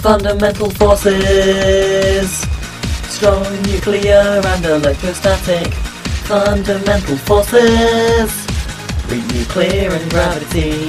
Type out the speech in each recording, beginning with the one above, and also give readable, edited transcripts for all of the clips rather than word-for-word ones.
Fundamental forces. Strong nuclear and electrostatic. Fundamental forces. Weak nuclear and gravity.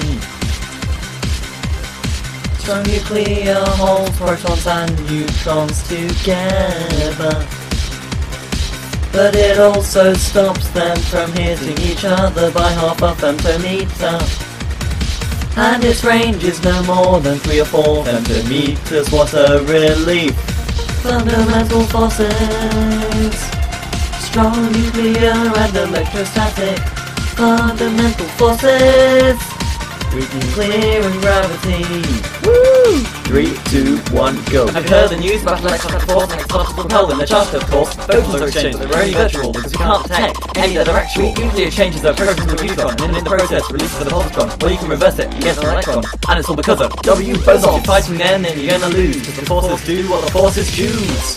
Strong nuclear holds protons and neutrons together, but it also stops them from hitting each other by half a femtometer. And its range is no more than 3 or 4 femtometers. What a relief! Fundamental forces. Strong nuclear and electrostatic. Fundamental forces. Weak nuclear and gravity. Woo! 3, 2, 1, go. Have you heard the news about electrostatic force and its particle propel when they're charged, of course? Photons are exchanged, but they're only virtual because we can't detect any that are actual. Nuclear changes a proton to a neutron, and in the process releases a positron. Well, you can reverse it and get an electron. And it's all because of W bosons. If you're fighting them, then you're gonna lose, because the forces do what the forces choose.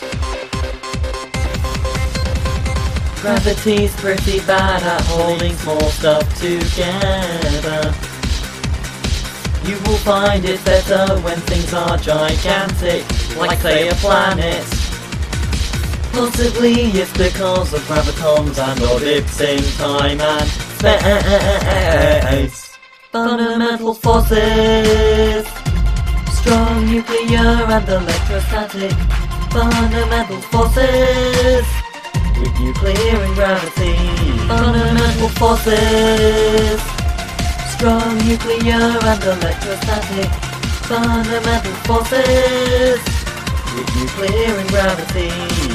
Gravity's pretty bad at holding small stuff together. You will find it better when things are gigantic, like say a planet. Possibly it's because of gravitons and orbiting time and space. Fundamental forces. Strong nuclear and electrostatic. Fundamental forces. Weak nuclear and gravity. Fundamental forces. Strong nuclear and electrostatic. Fundamental forces. Weak nuclear and gravity.